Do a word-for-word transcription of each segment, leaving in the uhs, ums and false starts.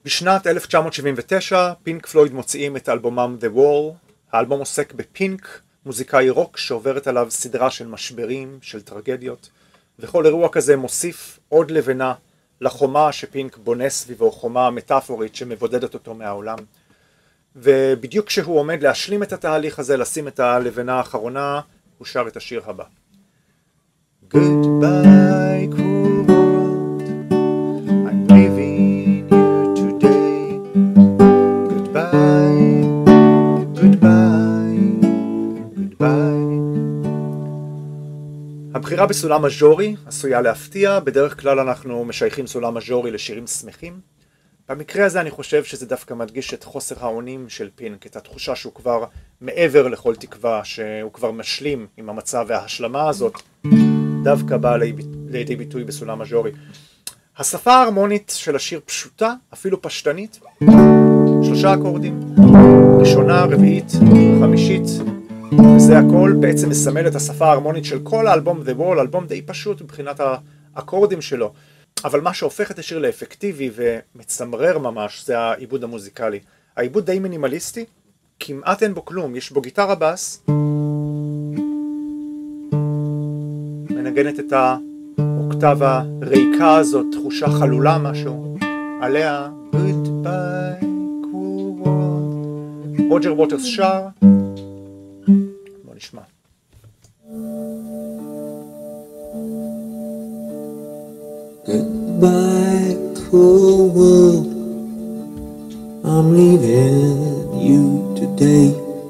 בשנת אלף תשע מאות שבעים ותשע פינק פלויד מוציאים את אלבומם The Wall. האלבום עוסק בפינק, מוזיקאי רוק שעוברת עליו סדרה של משברים, של טרגדיות, וכל אירוע כזה מוסיף עוד לבנה לחומה שפינק בונה סביבו, חומה מטאפורית שמבודדת אותו מהעולם. ובדיוק כשהוא עומד להשלים את התהליך הזה, לשים את הלבנה האחרונה, הוא שר את השיר הבא. Goodbye cruel world, I'm leaving you today. Goodbye, goodbye, goodbye. הבחירה בסולם מז'ורי עשויה להפתיע, בדרך כלל אנחנו משייכים סולם מז'ורי לשירים שמחים. במקרה הזה אני חושב שזה דווקא מדגיש את חוסר האונים של פינק, את התחושה שהוא כבר מעבר לכל תקווה, שהוא כבר משלים עם המצב, וההשלמה הזאת דווקא באה לידי ביטוי בסולם מז'ורי. השפה ההרמונית של השיר פשוטה, אפילו פשטנית, שלושה אקורדים, ראשונה, רביעית, חמישית, וזה הכל בעצם מסמל את השפה ההרמונית של כל האלבום The Wall, אלבום די פשוט מבחינת האקורדים שלו. אבל מה שהופך את השיר לאפקטיבי ומצמרר ממש זה העיבוד המוזיקלי. העיבוד די מינימליסטי, כמעט אין בו כלום, יש בו גיטרה בס, מנגנת את האוקטבה ריקה הזאת, תחושה חלולה משהו, עליה Goodbye cruel world. רוג'ר ווטרס שר, בוא נשמע. Goodbye, cruel world, I'm leaving you today.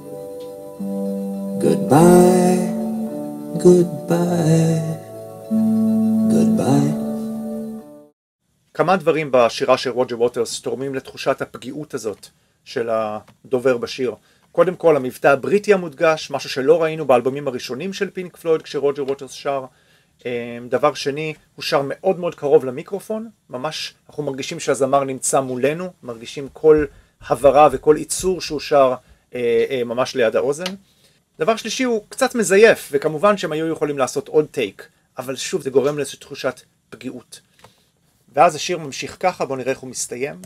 Goodbye, goodbye, goodbye. כמה דברים בשירה של רוג'ר ווטרס תורמים לתחושת הפגיעות הזאת של הדובר בשיר. קודם כל, המבטא הבריטי המודגש, משהו שלא ראינו באלבומים הראשונים של פינק פלויד כשרוג'ר ווטרס שר. דבר שני, הוא שר מאוד מאוד קרוב למיקרופון, ממש אנחנו מרגישים שהזמר נמצא מולנו, מרגישים כל הברה וכל ייצור שהוא שר אה, אה, ממש ליד האוזן. דבר שלישי, הוא קצת מזייף, וכמובן שהם היו יכולים לעשות עוד טייק, אבל שוב זה גורם לאיזו תחושת פגיעות. ואז השיר ממשיך ככה, בואו נראה איך הוא מסתיים.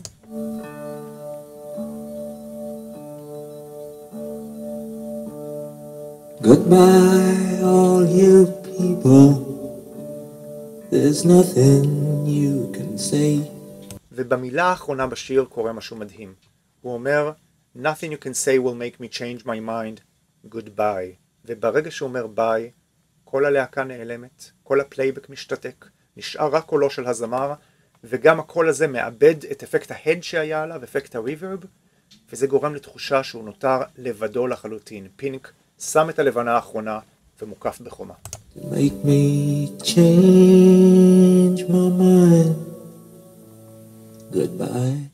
Goodbye all you people, there's nothing you can say. ובמילה האחרונה בשיר קורה משהו מדהים. הוא אומר, Nothing you can say will make me change my mind, goodbye. וברגע שהוא אומר ביי, כל הלהקה נעלמת, כל הפלייבק משתתק, נשאר רק קולו של הזמר, וגם הקול הזה מאבד את אפקט ההד שהיה עליו, אפקט הריברב, וזה גורם לתחושה שהוא נותר לבדו לחלוטין. פינק שם את הלבנה האחרונה ומוקף בחומה. To make me change my mind, goodbye.